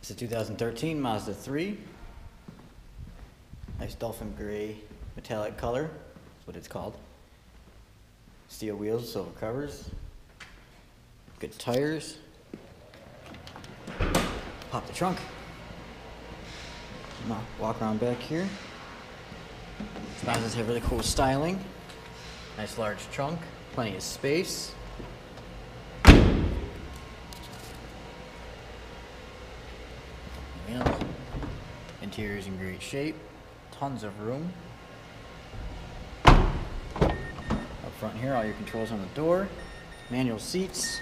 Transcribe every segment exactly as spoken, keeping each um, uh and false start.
It's a two thousand thirteen Mazda three. Nice dolphin gray metallic color. That's what it's called. Steel wheels, silver covers. Good tires. Pop the trunk. Now walk around back here. Mazdas have really cool styling. Nice large trunk, plenty of space. Yeah. Interior's in great shape. Tons of room. Up front here, all your controls on the door. Manual seats.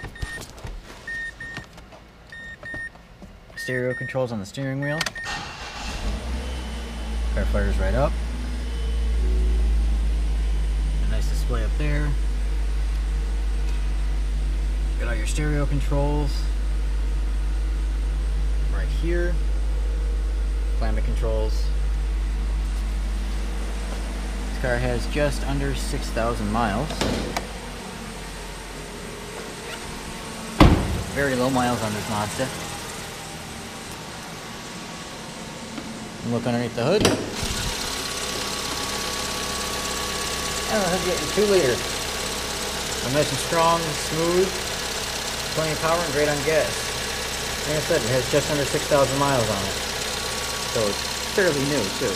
Stereo controls on the steering wheel. Car fires right up. A nice display up there. Got all your stereo controls right here. Climate controls. This car has just under six thousand miles. Very low miles on this Mazda. Look underneath the hood. And the hood's getting two liter. So nice and strong, smooth, plenty of power and great on gas. Like I said, it has just under six thousand miles on it. So it's fairly new too.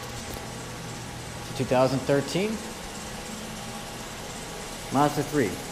It's a two thousand thirteen Mazda three.